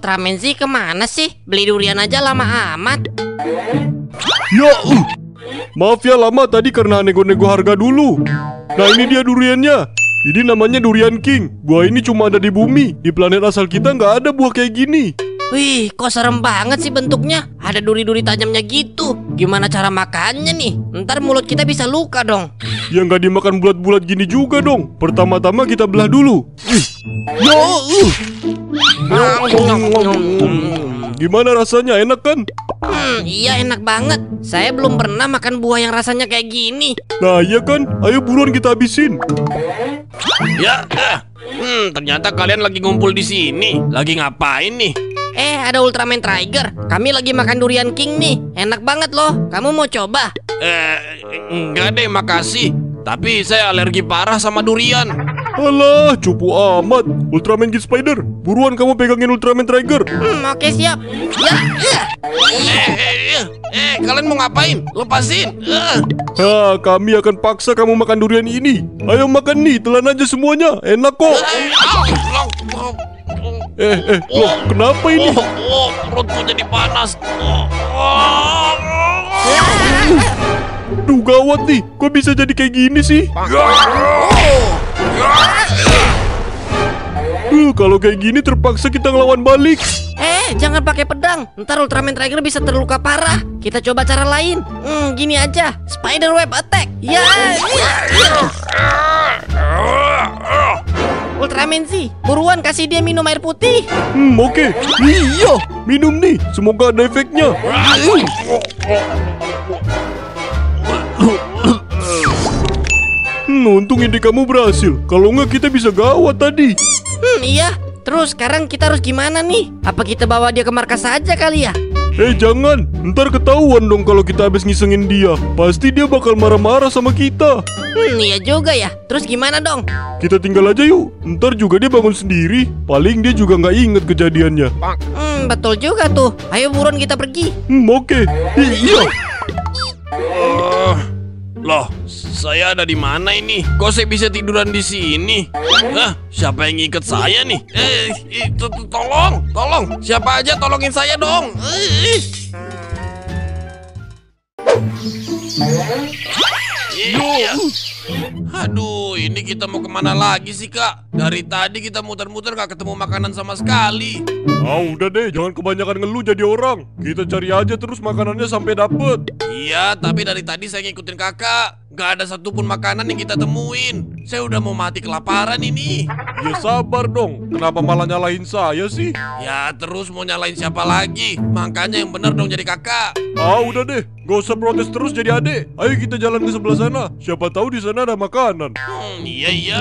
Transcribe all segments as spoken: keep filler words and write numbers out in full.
Ultraman Z kemana sih? Beli durian aja lama amat. Ya, uh. Maaf ya lama tadi karena nego-nego harga dulu. Nah ini dia duriannya. Ini namanya durian king. Buah ini cuma ada di bumi. Di planet asal kita nggak ada buah kayak gini. Wih, kok serem banget sih bentuknya. Ada duri-duri tajamnya gitu. Gimana cara makannya nih? Ntar mulut kita bisa luka dong. Ya nggak dimakan bulat-bulat gini juga dong. Pertama-tama kita belah dulu. Ih. Ya, uh. Gimana rasanya? Enak kan? Hmm, iya enak banget. Saya belum pernah makan buah yang rasanya kayak gini. Nah iya kan? Ayo buruan kita habisin. Ya, eh. hmm, ternyata kalian lagi ngumpul di sini. Lagi ngapain nih? Eh, ada Ultraman Tiger. Kami lagi makan durian king nih. Enak banget loh. Kamu mau coba? Eh, enggak deh, makasih. Tapi saya alergi parah sama durian. Alah, cupu amat. Ultraman Kid Spider, buruan kamu pegangin Ultraman Tiger. Hmm, oke siap. Ya, ya. Eh, eh, eh, eh, kalian mau ngapain? Lepasin. Eh. Ha, kami akan paksa kamu makan durian ini. Ayo makan nih, telan aja semuanya. Enak kok. Eh, eh, loh, kenapa ini? Oh, oh, perutku jadi panas. Oh, oh. Duh, gawat nih. Kok bisa jadi kayak gini sih? Uh, kalau kayak gini terpaksa kita ngelawan balik. Eh, jangan pakai pedang. Ntar Ultraman Tiger bisa terluka parah. Kita coba cara lain. Hmm, gini aja. Spider Web Attack. Ya, ya, ya. Ultraman Z, buruan kasih dia minum air putih. Hmm, oke. Okay. Iya, minum nih. Semoga ada efeknya. Hmm, untung ide kamu berhasil. Kalau nggak kita bisa gawat tadi. Hmm, iya. Terus sekarang kita harus gimana nih? Apa kita bawa dia ke markas saja kali ya? Eh jangan, ntar ketahuan dong kalau kita habis ngisengin dia. Pasti dia bakal marah-marah sama kita. Hmm, iya juga ya. Terus gimana dong? Kita tinggal aja yuk. Ntar juga dia bangun sendiri. Paling dia juga nggak inget kejadiannya. Hmm, betul juga tuh. Ayo buruan kita pergi. Hmm, oke. Okay. Iya. Uh, loh, saya ada di mana ini? Kok saya bisa tiduran di sini? Hah, siapa yang ngikat saya nih? Eh, eh, to- to- tolong, tolong. Siapa aja tolongin saya dong. Eh. Iya. Aduh, ini kita mau kemana lagi sih, Kak? Dari tadi kita muter-muter gak ketemu makanan sama sekali. Ah udah deh, jangan kebanyakan ngeluh jadi orang. Kita cari aja terus makanannya sampai dapet. Iya, tapi dari tadi saya ngikutin kakak. Gak ada satupun makanan yang kita temuin. Saya udah mau mati kelaparan ini. Ya sabar dong, kenapa malah nyalahin saya sih? Ya terus mau nyalain siapa lagi? Makanya yang bener dong jadi kakak. Ah udah deh, gak usah protes terus jadi adik. Ayo kita jalan ke sebelah sana. Siapa tahu di sana ada makanan. Hmm, iya iya.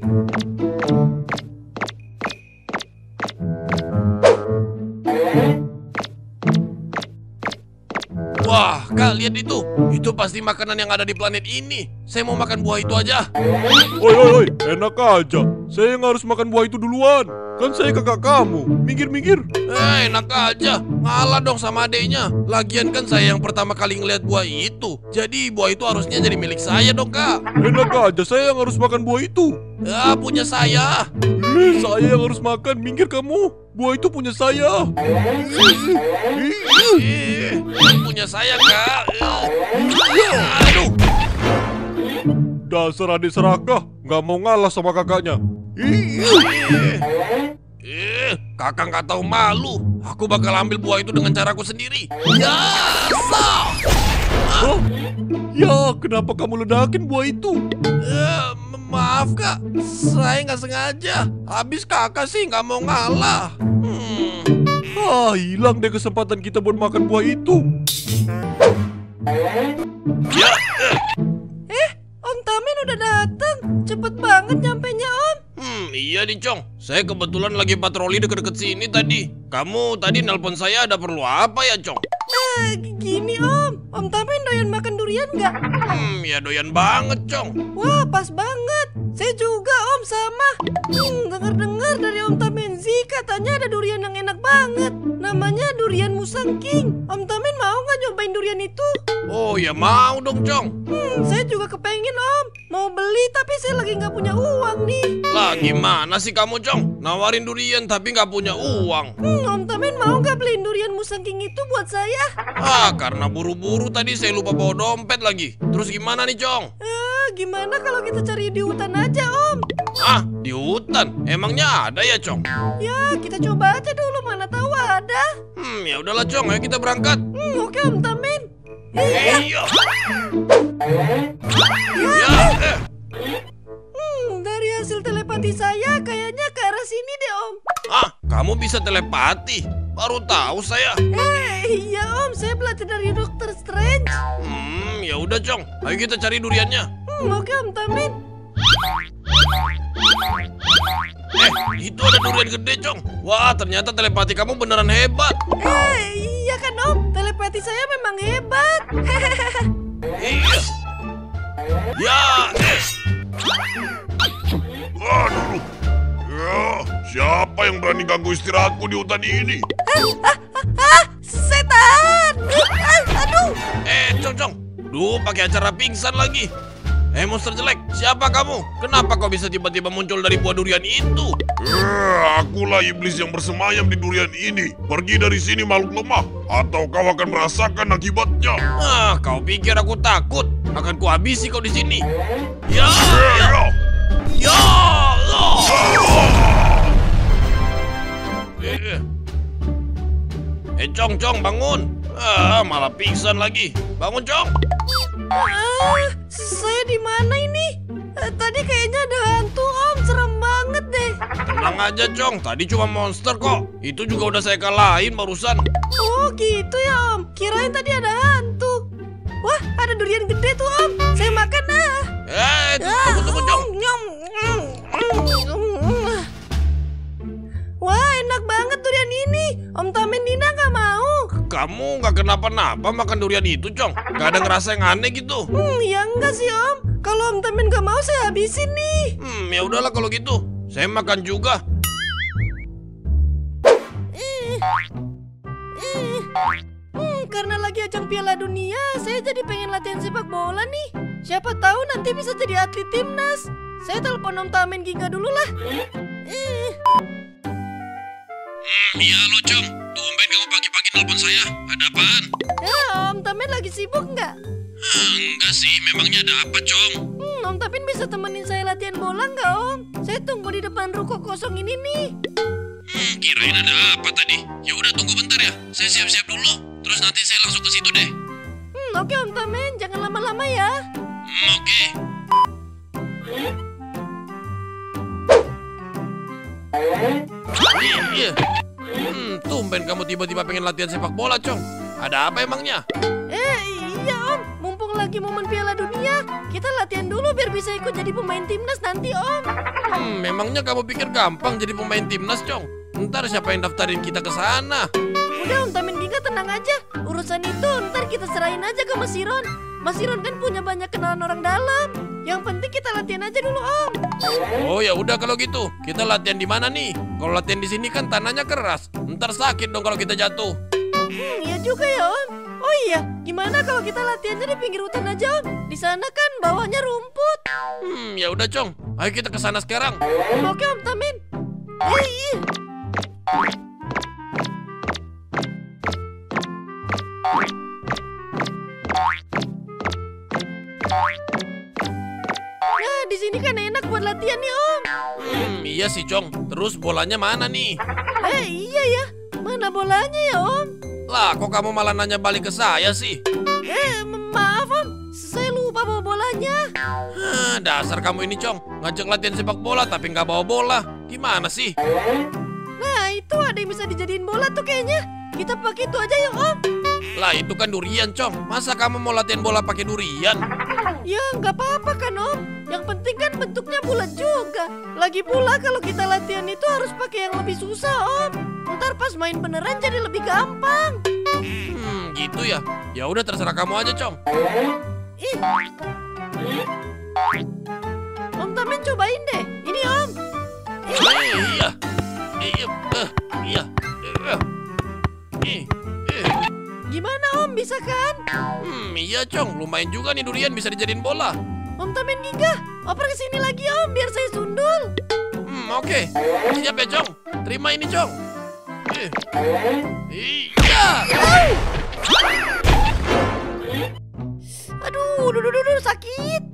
Wah, Kak, lihat itu. Itu pasti makanan yang ada di planet ini. Saya mau makan buah itu aja. Oi, oi, oi, enak aja. Saya yang harus makan buah itu duluan. Kan saya kakak kamu. Minggir-minggir. Eh, enak aja. Ngalah dong sama adeknya. Lagian kan saya yang pertama kali ngeliat buah itu. Jadi buah itu harusnya jadi milik saya dong, Kak. Enak aja, saya yang harus makan buah itu. Ya, punya saya. Eh, saya yang harus makan. Minggir kamu. Buah itu punya saya. Eh, punya saya, Kak. Eh, aduh. Dasar adik serakah, nggak mau ngalah sama kakaknya. Eh, eh, kakak nggak tahu malu. Aku bakal ambil buah itu dengan caraku sendiri. Ya, sah. Oh, ya, kenapa kamu ledakin buah itu? Eh, maaf, Kak. Saya nggak sengaja. Habis kakak sih nggak mau ngalah. Hmm. Ah, hilang deh kesempatan kita buat makan buah itu. Ya, eh. Om Tamin udah datang. Cepet banget nyampenya Om. Hmm, iya nih, Cong. Saya kebetulan lagi patroli deket-deket sini tadi. Kamu tadi nelpon saya ada perlu apa ya, Cong? Eh, gini Om. Om Tamin doyan makan durian nggak? Hmm, ya doyan banget, Cong. Wah, pas banget. Saya juga Om sama. Hmm, dengar-dengar dari Om Tamin Z katanya ada durian yang enak banget. Namanya durian Musang King. Om Tamin mau nggak nyobain durian itu? Oh ya mau dong, Cong. Hmm, saya juga kepengen om. Mau beli tapi saya lagi nggak punya uang nih. Lah gimana sih kamu, Cong? Nawarin durian tapi nggak punya uang. Hmm, Om Tamen mau nggak beliin durian Musang King itu buat saya? Ah, karena buru-buru tadi saya lupa bawa dompet lagi. Terus gimana nih, Cong? Eh, gimana kalau kita cari di hutan aja om? Ah, di hutan? Emangnya ada ya, Cong? Ya kita coba aja dulu, mana tahu ada. Hmm, ya udahlah, Cong. Ayo kita berangkat. Hmm, oke Om Tamen. Iya. Ya, eh. Hmm, dari hasil telepati saya kayaknya ke arah sini deh om. Ah, kamu bisa telepati? Baru tahu saya. Eh, iya om, saya belajar dari Dokter Strange. Hmm, ya udah, Cong. Ayo kita cari duriannya. Hmm, oke Om Tamen. Eh, itu ada durian gede, Cong. Wah, ternyata telepati kamu beneran hebat. Eh, iya kan om, telepati saya memang hebat. Iya. Ya, eh. Aduh. Ya, siapa yang berani ganggu istirahatku di hutan ini? Ah, setan. Ah, aduh. Eh, Cong, Cong. Duh, pakai acara pingsan lagi. Eh, monster jelek, siapa kamu? Kenapa kau bisa tiba-tiba muncul dari buah durian itu? Eh, akulah iblis yang bersemayam di durian ini. Pergi dari sini makhluk lemah, atau kau akan merasakan akibatnya. Ah, kau pikir aku takut? Akan kuhabisi kau di sini. Ya, Eh, ya, ya. ya. Eh, eh, Cong, Cong, bangun. Ah, malah pingsan lagi. Bangun, Cong. Ah, saya di mana ini? Eh, tadi kayaknya ada hantu om, serem banget deh. Tenang aja, Cong. Tadi cuma monster kok. Itu juga udah saya kalahin barusan. Oh gitu ya om, kirain tadi ada hantu. Wah, ada durian gede tuh om, saya makan ah. Eh, tunggu, tunggu, Cong. Nyom. Wah, enak banget durian ini. Om Tamen Dina nggak mau. Kamu nggak kenapa-napa makan durian itu, Cong? Gak ada ngerasa yang aneh gitu? Hmm, ya enggak sih om. Kalau Om Tamen nggak mau, saya habisin nih. Hmm, ya udahlah kalau gitu. Saya makan juga. Hmm, karena lagi ajang Piala Dunia, saya jadi pengen latihan sepak bola nih. Siapa tahu nanti bisa jadi atlet timnas. Saya telepon Om Tamen Ginga dulu lah. Eh. Hmm, iya lo, Cong. Tumben kamu pagi-pagi telepon saya. Ada apaan? Ya, Om Tamen lagi sibuk nggak? Hmm, enggak sih, memangnya ada apa, Cong? Hmm, Om Tamen bisa temenin saya latihan bola nggak Om? Saya tunggu di depan ruko kosong ini nih. Hmm, kirain ada apa tadi? Ya udah tunggu bentar ya. Saya siap-siap dulu. Terus nanti saya langsung ke situ deh. Hmm, oke Om Tamen, jangan lama-lama ya. Hmm, oke. Iya. Hmm, tumben kamu tiba-tiba pengen latihan sepak bola, Cong. Ada apa emangnya? Eh, iya Om, mumpung lagi momen Piala Dunia, kita latihan dulu biar bisa ikut jadi pemain timnas nanti Om. Hmm, memangnya kamu pikir gampang jadi pemain timnas, Cong? Ntar siapa yang daftarin kita ke sana? Udah Om Tamen Ginga tenang aja, urusan itu ntar kita serahin aja ke Mas Iron. Mas Iron kan punya banyak kenalan orang dalam. Yang penting kita latihan aja dulu Om. Oh ya udah kalau gitu, kita latihan di mana nih? Kalau latihan di sini kan tanahnya keras, ntar sakit dong kalau kita jatuh. Hmm, iya juga ya Om. Oh iya, gimana kalau kita latihannya di pinggir hutan aja Om? Di sana kan bawahnya rumput. Hmm, ya udah, Cong. Ayo kita ke sana sekarang. Oke Om Tamen. Ih. Nah, di sini kan enak buat latihan nih Om. Hmm, iya sih, Cong. Terus bolanya mana nih? Eh, iya ya. Mana bolanya ya Om? Lah, kok kamu malah nanya balik ke saya sih? Eh, maaf Om. Saya lupa bawa bolanya. Hah, dasar kamu ini, Cong. Ngajak latihan sepak bola tapi nggak bawa bola. Gimana sih? Nah, itu ada yang bisa dijadiin bola tuh kayaknya. Kita pakai itu aja ya Om. Lah, itu kan durian, Cong. Masa kamu mau latihan bola pakai durian? Ya, nggak apa-apa kan Om. Yang penting kan bentuknya bulat juga. Lagi pula kalau kita latihan itu harus pakai yang lebih susah Om. Ntar pas main beneran jadi lebih gampang. Hmm, gitu ya. Ya udah terserah kamu aja, Cong. Ih. Om Tamen cobain deh. Ini Om. Eh, iya. Iya. Eh, iya. Eh, eh. Eh. Gimana Om, bisa kan? Hmm, iya Cong, lumayan juga nih durian bisa dijadiin bola. Om Tamen Gingga, oper kesini lagi Om, biar saya sundul. Hmm, oke. Siap ya Cong. Terima ini Cong. Eh. Iya. Aduh, duh, duh, duh, duh, sakit.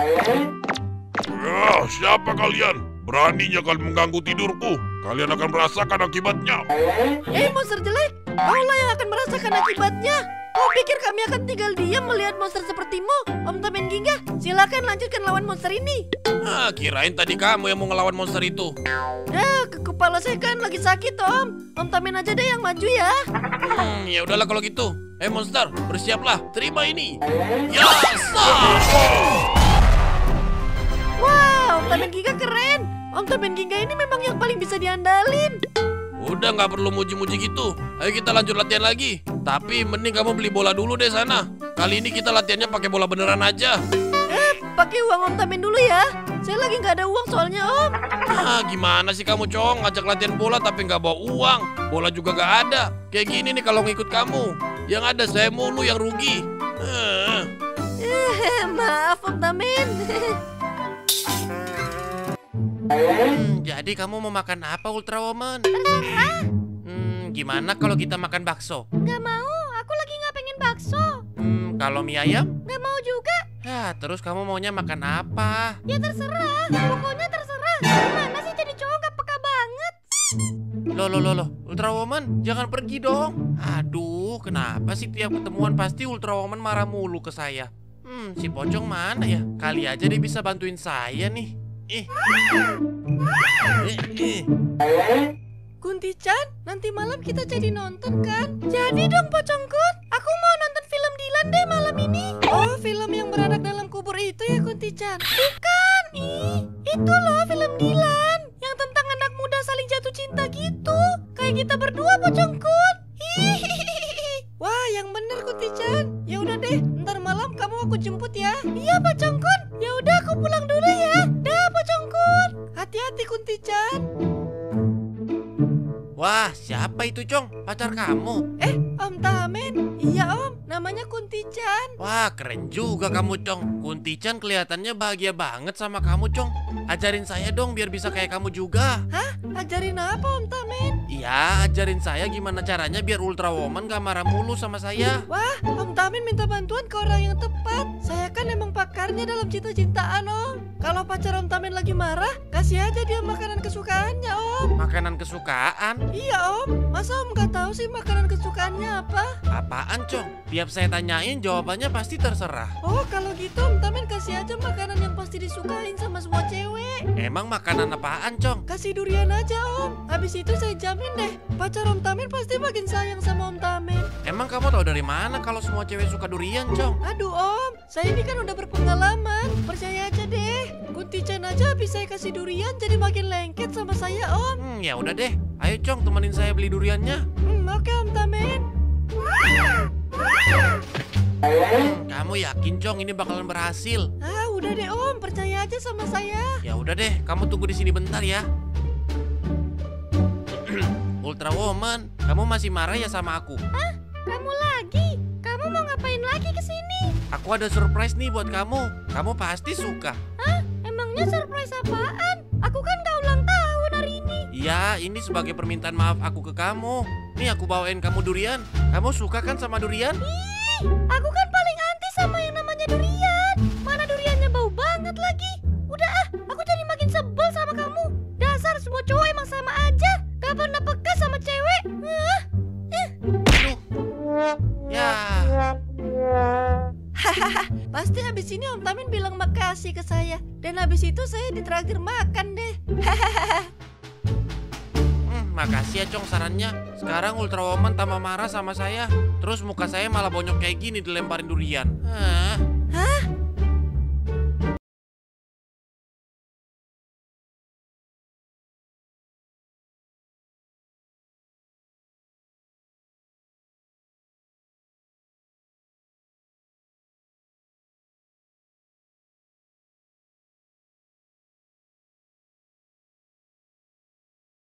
Ya, siapa kalian? Beraninya kalian mengganggu tidurku. Kalian akan merasakan akibatnya. Eh, monster jelek, kaulah yang akan merasakan akibatnya. Kau pikir kami akan tinggal diam melihat monster sepertimu? Om Tamen Gingga, silakan lanjutkan lawan monster ini. Ah, kirain tadi kamu yang mau ngelawan monster itu. Ya, ke kepala saya kan lagi sakit Om. Om Tamen aja deh yang maju ya. Hmm, ya udahlah kalau gitu. Eh monster, bersiaplah. Terima ini. Ya, sah. Wah, Om Tamen Gingga keren. Om Tamen Gingga ini memang yang paling bisa diandalin. Udah nggak perlu muji-muji gitu. Ayo kita lanjut latihan lagi. Tapi mending kamu beli bola dulu deh sana. Kali ini kita latihannya pakai bola beneran aja. Eh, pakai uang Om Tamen dulu ya. Saya lagi nggak ada uang soalnya Om. Ah, gimana sih kamu Cong? Ngajak latihan bola tapi nggak bawa uang. Bola juga nggak ada. Kayak gini nih kalau ngikut kamu. Yang ada saya mulu yang rugi. Eh. Eh, maaf Om Tamen. Hmm, jadi kamu mau makan apa Ultra Woman? Hmm, gimana kalau kita makan bakso? Nggak mau, aku lagi nggak pengen bakso. Hmm, kalau mie ayam? Nggak mau juga. Ya, terus kamu maunya makan apa? Ya terserah, pokoknya terserah. Gimana sih jadi cowok nggak peka banget? Loh, loh, loh, loh, Ultra Woman, jangan pergi dong. Aduh, kenapa sih tiap ketemuan pasti Ultra Woman marah mulu ke saya? Hmm, si Pocong mana ya? Kali aja dia bisa bantuin saya nih. Eh. Eh, eh. Kunti-chan, nanti malam kita jadi nonton kan? Jadi dong Pocongkut, aku mau nonton film Dilan deh malam ini. Oh, film yang beranak dalam kubur itu ya Kunti-chan? Bukan, ih, itu loh film Dilan yang tentang anak muda saling jatuh cinta gitu. Kayak kita berdua Pocongkut. Hihihi. Wah, yang bener Kunti-chan. Ya udah deh, ntar malam kamu aku jemput ya. Iya Pocongkut. Ya udah aku pulang dulu ya. Dah Pocongkut. Hati-hati Kunti-chan. Wah, siapa itu Cong? Pacar kamu? Eh, Om Tamen. Iya Om, namanya Kunti-chan. Wah, keren juga kamu Cong. Kunti-chan kelihatannya bahagia banget sama kamu Cong. Ajarin saya dong biar bisa kayak kamu juga. Hah? Ajarin apa Om Tamen? Iya, ajarin saya gimana caranya biar Ultra Woman gak marah mulu sama saya. Wah, Om Tamen minta bantuan ke orang yang tepat. Saya kan emang pakarnya dalam cinta-cintaan Om. Kalau pacar Om Tamen lagi marah, kasih aja dia makanan kesukaannya Om. Makanan kesukaan? Iya Om, masa Om gak tahu sih makanan kesukaannya apa? Apaan Cong? Tiap saya tanyain jawabannya pasti terserah. Oh, kalau gitu Om Tamen kasih aja makanan yang pasti disukain sama semua cewek. Emang makanan apaan Cong? Kasih durian aja Om. Habis itu saya jamin deh, pacar Om Tamen pasti makin sayang sama Om Tamen. Emang kamu tahu dari mana kalau semua cewek suka durian Cong? Aduh Om, saya ini kan udah berpengalaman. Percaya aja deh. Kunti-chan aja habis saya kasih durian jadi makin lengket sama saya Om. Hmm, ya udah deh. Ayo Cong, temenin saya beli duriannya. Hmm, oke Om Tamen. Hmm, kamu yakin Cong ini bakalan berhasil? Ah, udah deh Om, percaya aja sama saya. Ya udah deh, kamu tunggu di sini bentar ya. Ultra Woman, kamu masih marah ya sama aku? Hah? Kamu lagi? Kamu mau ngapain lagi ke sini? Aku ada surprise nih buat kamu. Kamu pasti suka. Hah? Emangnya surprise apaan? Aku kan gak ulang tahun hari ini. Iya, ini sebagai permintaan maaf aku ke kamu. Nih aku bawain kamu durian. Kamu suka kan sama durian? Ih, aku kan paling anti sama yang namanya durian. Mana duriannya bau banget lagi. Udah ah, aku jadi makin sebel sama kamu. Dasar semua cowok emang sama aja. Gak pernah peka sama cewek. Ah, eh. Aduh. Ya. Hahaha, pasti habis ini Om Tamen bilang makasih ke saya. Dan habis itu saya ditraktir makan deh. Hahaha. Hmm, makasih ya Cong sarannya. Sekarang Ultra Woman tambah marah sama saya. Terus muka saya malah bonyok kayak gini dilemparin durian. Hah.